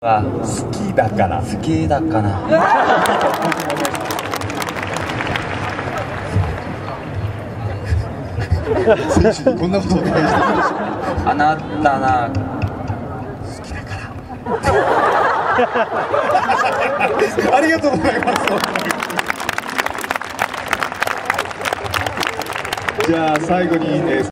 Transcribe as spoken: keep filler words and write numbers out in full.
は好きだから好きだから選手にこんなことをお願いしてるんでしょう。 あなたな好きだからありがとうございます。じゃあ最後に、えー